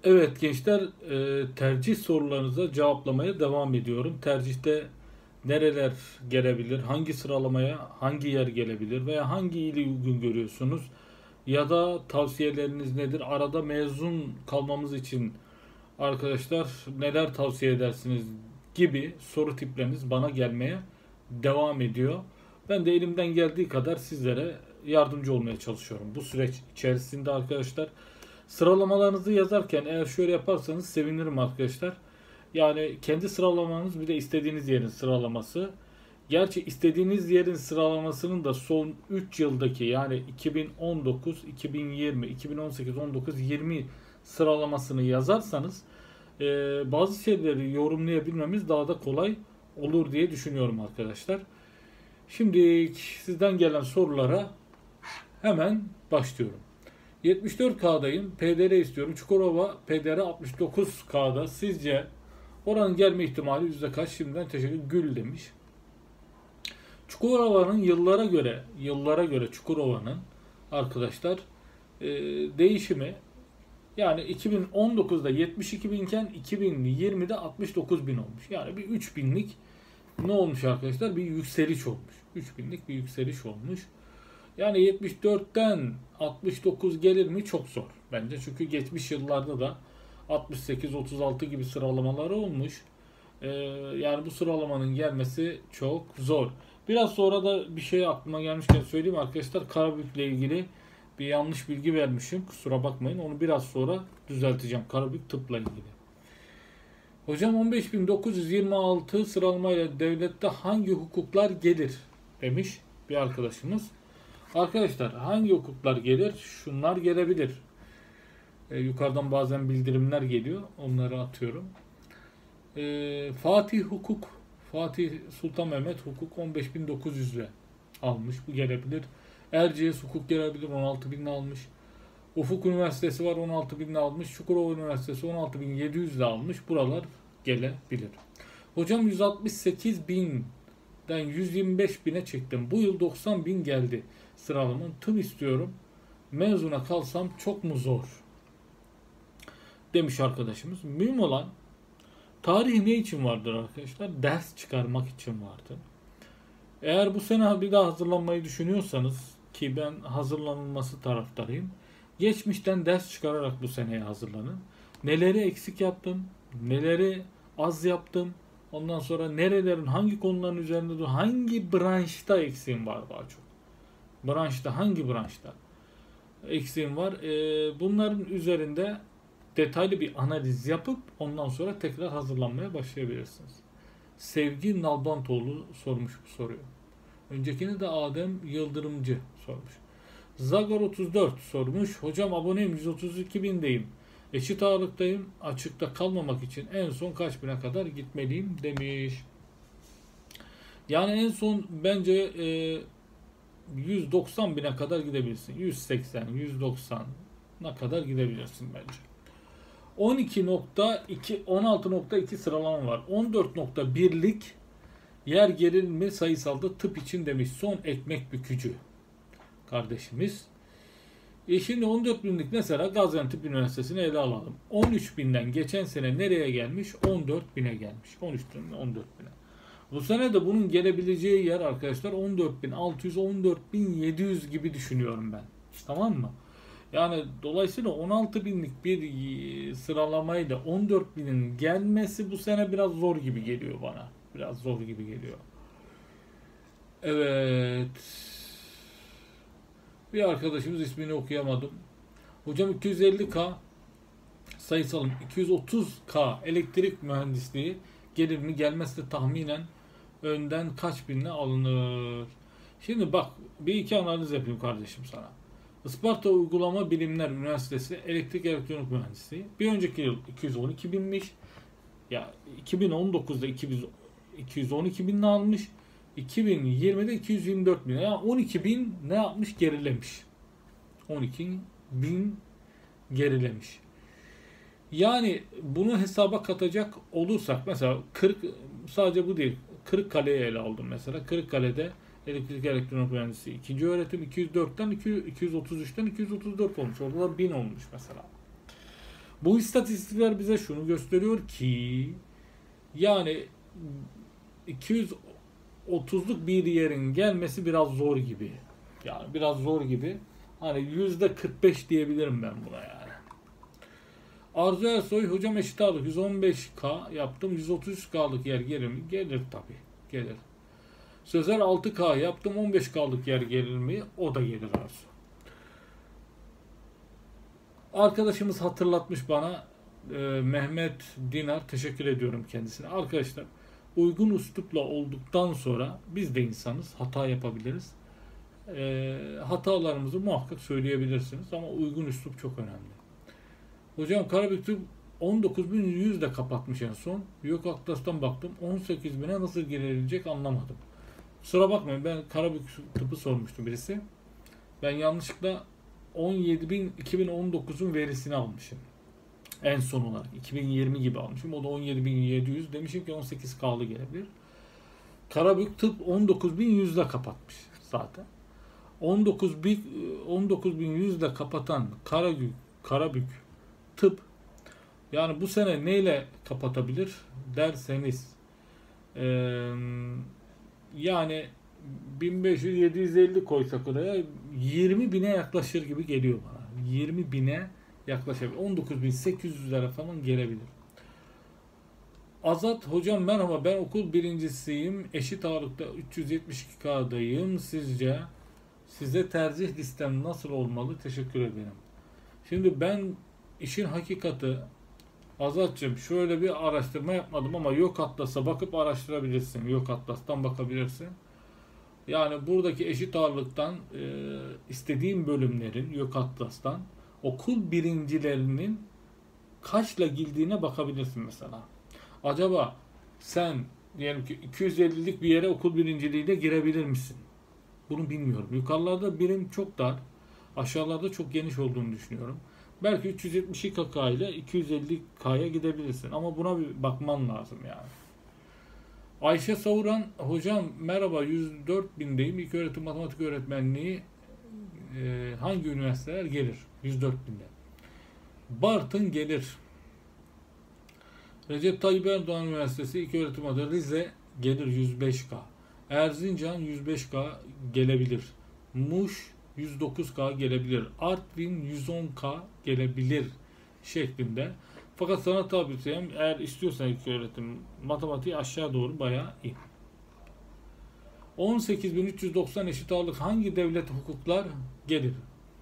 Evet gençler, tercih sorularınıza cevaplamaya devam ediyorum. Tercihte nereler gelebilir, hangi sıralamaya hangi yer gelebilir veya hangi ili uygun görüyorsunuz ya da tavsiyeleriniz nedir? Arada mezun kalmamız için arkadaşlar neler tavsiye edersiniz gibi soru tipleriniz bana gelmeye devam ediyor. Ben de elimden geldiği kadar sizlere yardımcı olmaya çalışıyorum. Bu süreç içerisinde arkadaşlar sıralamalarınızı yazarken eğer şöyle yaparsanız sevinirim arkadaşlar. Yani kendi sıralamanız bir de istediğiniz yerin sıralaması. Gerçi istediğiniz yerin sıralamasının da son 3 yıldaki yani 2019, 2020, 2018, 19, 20 sıralamasını yazarsanız bazı şeyleri yorumlayabilmemiz daha da kolay olur diye düşünüyorum arkadaşlar. Şimdi sizden gelen sorulara hemen başlıyorum. 74K'dayım. PDR istiyorum. Çukurova PDR 69K'da. Sizce oranın gelme ihtimali yüzde kaç? Şimdiden teşekkür Gül demiş. Çukurova'nın yıllara göre Çukurova'nın arkadaşlar değişimi yani 2019'da 72 binken 2020'de 69 bin olmuş. Yani bir 3 binlik ne olmuş arkadaşlar? Bir yükseliş olmuş. 3 binlik bir yükseliş olmuş. Yani 74'ten 69 gelir mi? Çok zor bence. Çünkü geçmiş yıllarda da 68-36 gibi sıralamaları olmuş. Yani bu sıralamanın gelmesi çok zor. Biraz sonra da bir şey aklıma gelmişken söyleyeyim arkadaşlar. Karabük'le ilgili bir yanlış bilgi vermişim. Kusura bakmayın. Onu biraz sonra düzelteceğim. Karabük tıpla ilgili. Hocam 15.926 sıralamayla devlette hangi hukuklar gelir demiş bir arkadaşımız. Arkadaşlar hangi hukuklar gelir? Şunlar gelebilir. Yukarıdan bazen bildirimler geliyor. Onları atıyorum. Fatih Hukuk, Fatih Sultan Mehmet Hukuk 15.900 ile almış. Bu gelebilir. Erciyes Hukuk gelebilir. 16.000 almış. Ufuk Üniversitesi var 16.000 almış. Çukurova Üniversitesi 16.700 ile almış. Buralar gelebilir. Hocam 168.000'den 125.000'e çıktım. Bu yıl 90.000 geldi sıralamam. Tıp istiyorum. Mezuna kalsam çok mu zor? Demiş arkadaşımız. Mühim olan tarih ne için vardır arkadaşlar? Ders çıkarmak için vardır. Eğer bu sene bir daha hazırlanmayı düşünüyorsanız ki ben hazırlanılması taraftarıyım. Geçmişten ders çıkararak bu seneye hazırlanın. Neleri eksik yaptım, neleri az yaptım, ondan sonra nerelerin hangi konuların üzerinde hangi branşta eksiğim var daha çok. Branşta hangi branşta eksiğim var? Bunların üzerinde detaylı bir analiz yapıp ondan sonra tekrar hazırlanmaya başlayabilirsiniz. Sevgi Nalbantoğlu sormuş bu soruyu. Öncekini de Adem Yıldırımcı sormuş. Zagar 34 sormuş. Hocam aboneyim 132 bindeyim. Eşit ağırlıktayım. Açıkta kalmamak için en son kaç bine kadar gitmeliyim demiş. Yani en son bence 190 bine kadar gidebilirsin. 180, 190'a kadar gidebilirsin bence. 16.2 sıralama var. 14.1'lik yer gerilme sayısalda tıp için demiş. Son ekmek bükücü kardeşimiz. Şimdi 14 binlik mesela Gaziantep Üniversitesi'ni ele alalım. 13 binden geçen sene nereye gelmiş? 14 bine gelmiş. 13 binden 14 bine. Bu sene de bunun gelebileceği yer arkadaşlar 14.600, 14.700 gibi düşünüyorum ben. Tamam mı? Yani dolayısıyla 16 binlik bir sıralamayla 14 binin gelmesi bu sene biraz zor gibi geliyor bana. Biraz zor gibi geliyor. Evet. Bir arkadaşımız ismini okuyamadım. Hocam 250K sayısalım 230K elektrik mühendisliği gelir mi? Gelmesi de tahminen önden kaç binle alınır? Şimdi bak bir iki analiz yapayım kardeşim sana. Isparta Uygulama Bilimler Üniversitesi Elektrik Elektronik Mühendisliği. Bir önceki yıl 212 binmiş. Ya 2019'da 212 binle almış. 2020'de 224 bin. Yani 12 bin ne yapmış? Gerilemiş. 12 bin gerilemiş. Yani bunu hesaba katacak olursak mesela 40 sadece bu değil. Kırıkkale'yi ele aldım mesela. Kırıkkale'de elektrik elektronik mühendisliği ikinci öğretim 204'ten 233'ten 234 olmuş. Orada da 1000 olmuş mesela. Bu istatistikler bize şunu gösteriyor ki yani 230'luk bir yerin gelmesi biraz zor gibi. Yani biraz zor gibi. Hani %45 diyebilirim ben buna yani. Arzu Ersoy, hocam eşit ağırlık 115K yaptım. 133K'lık yer gelir mi? Gelir tabii. Gelir. Sözel 6K yaptım. 15K'lık yer gelir mi? O da gelir Arzu. Arkadaşımız hatırlatmış bana, Mehmet Dinar, teşekkür ediyorum kendisine. Arkadaşlar, uygun üslupla olduktan sonra biz de insanız, hata yapabiliriz. Hatalarımızı muhakkak söyleyebilirsiniz ama uygun üslup çok önemli. Hocam Karabük 19.100 de kapatmış en son. Yok Atlas'tan baktım 18.000'e nasıl girilecek anlamadım. Kusura bakmayın, ben Karabük tıpı sormuştum birisi. Ben yanlışlıkla 17.000 2019'un verisini almışım. En son olarak 2020 gibi almışım. O da 17.700, demişim ki 18K'lı gelebilir. Karabük tıp 19.100'de kapatmış zaten. 19.100'de kapatan Karabük tıp yani bu sene neyle kapatabilir derseniz yani 1500-750 koysak oraya 20.000'e yaklaşır gibi geliyor bana. 20.000'e yaklaşabilir. 19.800'lere falan gelebilir. Azat, hocam merhaba, ben okul birincisiyim. Eşit ağırlıkta 372K'dayım. Sizce size tercih listem nasıl olmalı? Teşekkür ederim. Şimdi ben işin hakikati Azat'cığım şöyle bir araştırma yapmadım ama Yok Atlas'a bakıp araştırabilirsin. Yok Atlas'tan bakabilirsin. Yani buradaki eşit ağırlıktan istediğim bölümlerin Yok Atlas'tan okul birincilerinin kaçla girdiğine bakabilirsin mesela. Acaba sen diyelim ki 250'lik bir yere okul birinciliğiyle girebilir misin? Bunu bilmiyorum. Yukarılarda birim çok dar, aşağılarda çok geniş olduğunu düşünüyorum. Belki 372K ile 250K'ya gidebilirsin ama buna bir bakman lazım yani. Ayşe Savuran, hocam merhaba, 104.000'deyim. İlköğretim matematik öğretmenliği hangi üniversiteler gelir? 104.000'de. Bartın gelir. Recep Tayyip Erdoğan Üniversitesi İlköğretim Adı Rize gelir 105K. Erzincan 105K gelebilir. Muş 109K gelebilir. Artvin 110K gelebilir şeklinde. Fakat sana tavsiyem, eğer istiyorsan ilköğretim matematiği aşağı doğru bayağı iyi. 18.390 eşit ağırlık hangi devlet hukuklar gelir?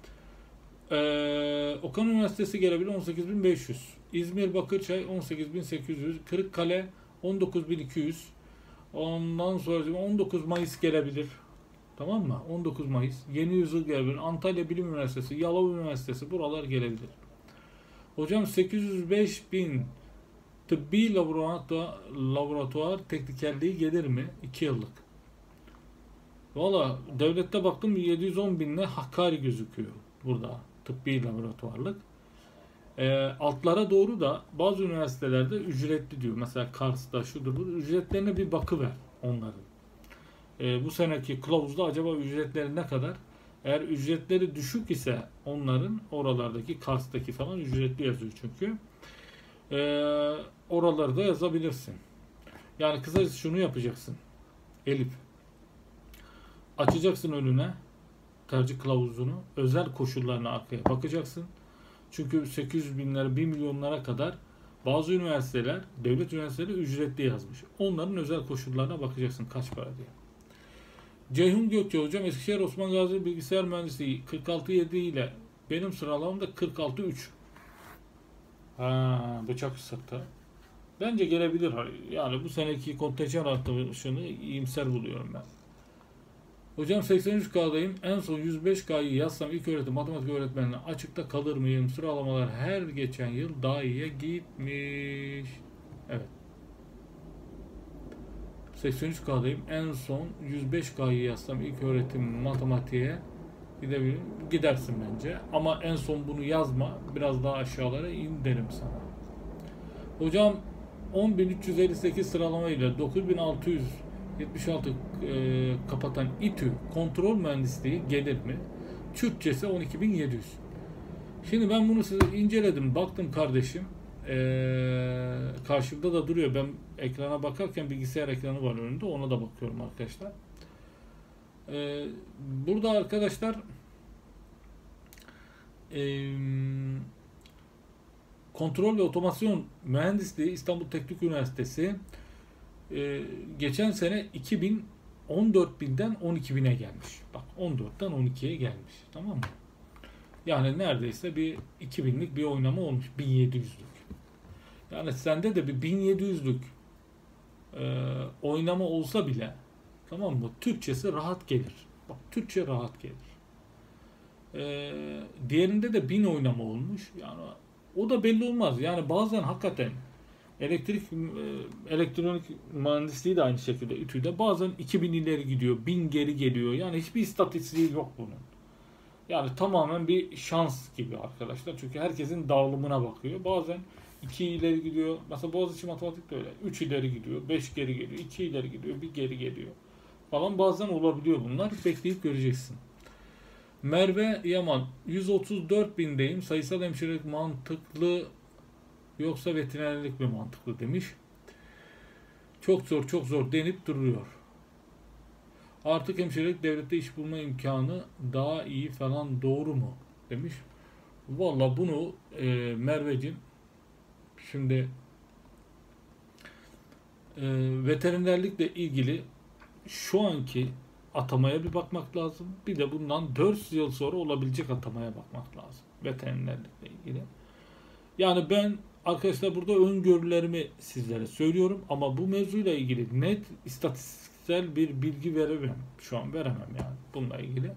Okan Üniversitesi gelebilir 18.500. İzmir Bakırçay 18.800. Kırıkkale 19.200. Ondan sonra 19 Mayıs gelebilir. Tamam mı? 19 Mayıs. Yeni Yüzyıl gelebilir. Antalya Bilim Üniversitesi, Yalova Üniversitesi, buralar gelebilir. Hocam 805.000 tıbbi laboratuvar teknikerliği gelir mi? 2 yıllık. Valla devlette baktım 710.000'le Hakkari gözüküyor burada. Tıbbi laboratuvarlık. Altlara doğru da bazı üniversitelerde ücretli diyor. Mesela Kars'ta şudur bu. Ücretlerine bir bakıver onların. Bu seneki kılavuzda acaba ücretleri ne kadar? Eğer ücretleri düşük ise onların, oralardaki Kars'taki falan ücretli yazıyor çünkü. Oraları da yazabilirsin. Yani kısacası şunu yapacaksın. Elif. Açacaksın önüne tercih kılavuzunu. Özel koşullarına arkaya bakacaksın. Çünkü 800.000'lere, 1 milyonlara kadar bazı üniversiteler, devlet üniversiteleri ücretli yazmış. Onların özel koşullarına bakacaksın kaç para diye. Ceyhun Gökçe, hocam Eskişehir Osman Gazi Bilgisayar Mühendisliği 46.7 ile benim sıralamamda 46.3. Bıçak sırtı. Bence gelebilir. Yani bu seneki kontenjan artışını iyimser buluyorum ben. Hocam 83K'dayım. En son 105K'yı yazsam ilköğretim matematik öğretmenliğine açıkta kalır mıyım? Sıralamalar her geçen yıl daha iyiye gitmiş. Evet. 83K'dayım. En son 105K'yı yazsam ilköğretim matematiğe gidebilirim. Gidersin bence. Ama en son bunu yazma. Biraz daha aşağılara in derim sana. Hocam 10.358 sıralamayla 9.676 kapatan İTÜ kontrol mühendisliği gelir mi? Türkçesi 12.700. Şimdi ben bunu size inceledim. Baktım kardeşim. Karşımda da duruyor. Ben ekrana bakarken bilgisayar ekranı var önünde. Ona da bakıyorum arkadaşlar. Burada arkadaşlar kontrol ve otomasyon mühendisliği İstanbul Teknik Üniversitesi geçen sene 14.000'den 12.000'e gelmiş. Bak 14'ten 12'ye gelmiş. Tamam mı? Yani neredeyse bir 2000'lik bir oynama olmuş. 1700'lük. Yani sende de bir 1700'lük oynama olsa bile, tamam mı? Türkçesi rahat gelir. Bak Türkçe rahat gelir. Diğerinde de 1000 oynama olmuş. Yani o da belli olmaz. Yani bazen hakikaten elektronik mühendisliği de aynı şekilde İTÜ'de bazen 2000 ileri gidiyor, 1000 geri geliyor. Yani hiçbir istatistiği yok bunun. Yani tamamen bir şans gibi arkadaşlar. Çünkü herkesin dağılımına bakıyor. Bazen 2 ileri gidiyor. Mesela Boğaziçi Matematik de öyle. 3 ileri gidiyor, 5 geri geliyor, 2 ileri gidiyor, 1 geri geliyor falan. Bazen olabiliyor bunlar. Bekleyip göreceksin. Merve Yaman 134.000'deyim. Sayısal hemşirelik mantıklı yoksa veterinerlik mi mantıklı demiş. Çok zor çok zor denip duruyor. Artık hemşirelik devlette iş bulma imkanı daha iyi falan doğru mu demiş. Valla bunu Merveciğim şimdi veterinerlikle ilgili şu anki atamaya bir bakmak lazım. Bir de bundan 4 yıl sonra olabilecek atamaya bakmak lazım. Veterinerlikle ilgili. Yani ben arkadaşlar burada öngörülerimi sizlere söylüyorum ama bu mevzuyla ilgili net istatistiksel bir bilgi veremem. Şu an veremem yani bununla ilgili.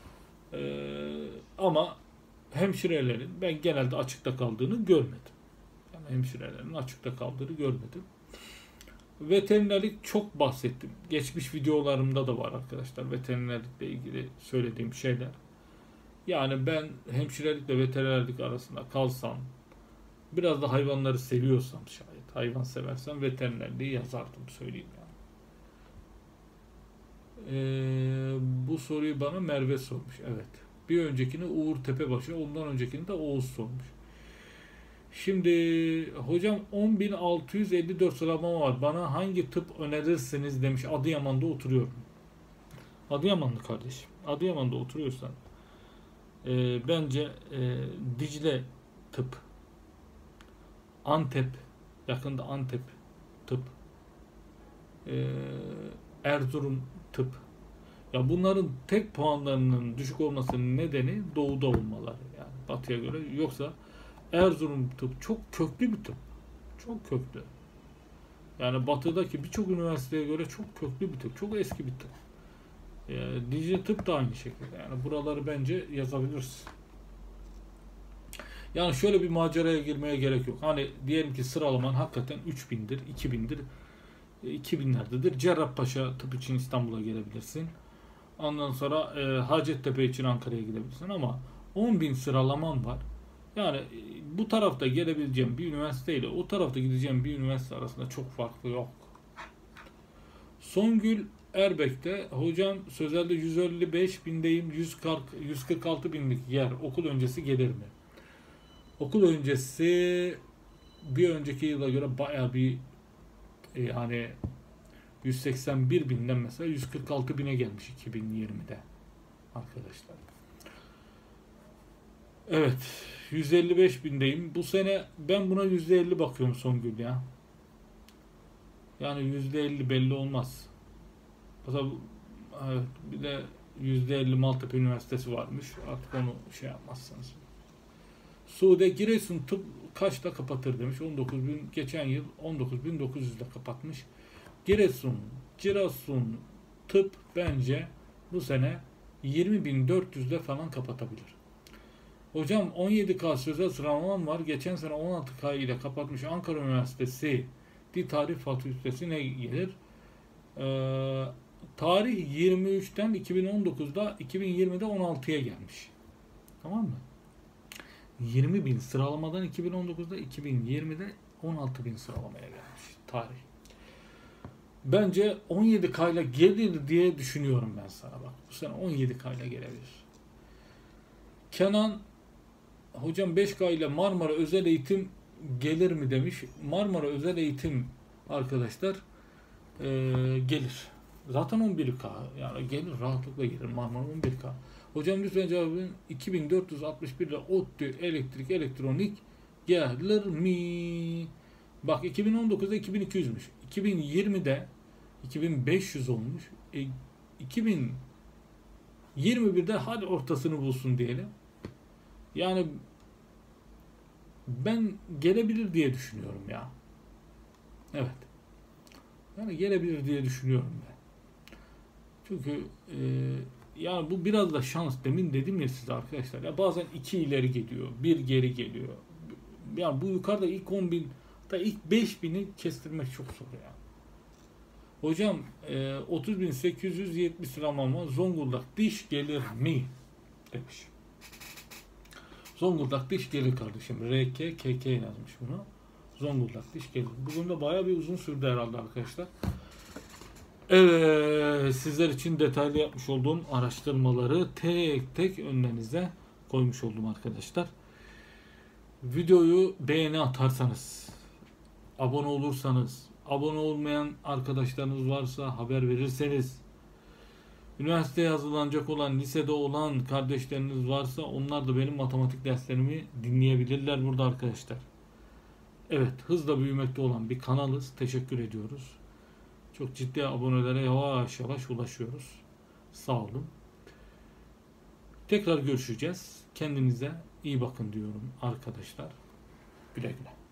Ama hemşirelerin ben genelde açıkta kaldığını görmedim. Yani hemşirelerin açıkta kaldığını görmedim. Veterinerlik çok bahsettim. Geçmiş videolarımda da var arkadaşlar. Veterinerlikle ilgili söylediğim şeyler. Yani ben hemşirelikle veterinerlik arasında kalsam, biraz da hayvanları seviyorsam şayet, hayvan seversem veterinerliği yazardım söyleyeyim yani. Bu soruyu bana Merve sormuş. Evet. Bir öncekini Uğur Tepebaşı, ondan öncekini de Oğuz sormuş. Şimdi hocam 10.654 sıralama var. Bana hangi tıp önerirsiniz demiş. Adıyaman'da oturuyorum. Adıyamanlı kardeşim. Adıyaman'da oturuyorsan bence Dicle tıp, Antep, yakında Antep tıp, Erzurum tıp. Ya bunların tek puanlarının düşük olmasının nedeni doğuda olmaları yani batıya göre. Yoksa Erzurum tıp çok köklü bir tıp. Çok köklü. Yani batıdaki birçok üniversiteye göre çok köklü bir tıp. Çok eski bir tıp. Dicle tıp da aynı şekilde. Yani buraları bence yazabiliriz. Yani şöyle bir maceraya girmeye gerek yok. Hani diyelim ki sıralaman hakikaten 3000'dir, 2000'dir, 2000'lerdedir. Cerrahpaşa tıp için İstanbul'a gelebilirsin. Ondan sonra Hacettepe için Ankara'ya gidebilirsin ama 10.000 sıralaman var. Yani bu tarafta gelebileceğim bir üniversiteyle o tarafta gideceğim bir üniversite arasında çok farklı yok. Songül Erbek'te hocam sözelde 155.000'deyim, 146 binlik yer okul öncesi gelir mi? Okul öncesi bir önceki yıla göre baya bir yani 181.000'den mesela 146.000'e gelmiş 2020'de arkadaşlar. Evet 155.000'deyim. Bu sene ben buna %50 bakıyorum Songül ya. Yani %50 belli olmaz. Mesela evet, bir de %50 Maltepe Üniversitesi varmış. Artık onu şey yapmazsanız. Sude Giresun tıp kaçta kapatır demiş. 19.000 geçen yıl 19.900'de kapatmış. Giresun tıp bence bu sene 20.400'de falan kapatabilir. Hocam 17K sözel sıralamam var. Geçen sene 16K ile kapatmış Ankara Üniversitesi Dil Tarih Fakültesi ne gelir? Tarih 23'ten 2019'da 2020'de 16'ya gelmiş. Tamam mı? 20.000 sıralamadan 2019'da 2020'de 16.000 sıralamaya gelmiş tarih. Bence 17K ile gelir diye düşünüyorum ben sana bak. Bu sene 17K ile gelebilir. Kenan hocam 5K ile Marmara Özel Eğitim gelir mi demiş. Marmara Özel Eğitim arkadaşlar gelir. Zaten 11K yani gelir, rahatlıkla gelir Marmara 11K. Hocam lütfen cevabın 2461 ile ODTÜ Elektrik Elektronik gelir mi? Bak 2019'da 2200'müş. 2020'de 2500 olmuş. 2021'de hadi ortasını bulsun diyelim. Yani ben gelebilir diye düşünüyorum ya. Evet. Yani gelebilir diye düşünüyorum ben. Çünkü yani bu biraz da şans. Demin dedim ya size arkadaşlar. Ya bazen 2 ileri geliyor, bir geri geliyor. Yani bu yukarıda ilk 10.000, da ilk 5.000'i kestirmek çok zor ya. Hocam 30.870 sıralama Zonguldak diş gelir mi? Demiş. Zonguldak diş gelir kardeşim. RK, KK yazmış bunu. Zonguldak diş gelir. Bugün de bayağı bir uzun sürdü herhalde arkadaşlar. Evet, sizler için detaylı yapmış olduğum araştırmaları tek tek önlerinize koymuş oldum arkadaşlar. Videoyu beğeni atarsanız, abone olursanız, abone olmayan arkadaşlarınız varsa haber verirseniz, üniversiteye hazırlanacak olan, lisede olan kardeşleriniz varsa onlar da benim matematik derslerimi dinleyebilirler burada arkadaşlar. Evet, hızla büyümekte olan bir kanalız. Teşekkür ediyoruz. Çok ciddi abonelere yavaş yavaş ulaşıyoruz. Sağ olun. Tekrar görüşeceğiz. Kendinize iyi bakın diyorum arkadaşlar. Güle güle.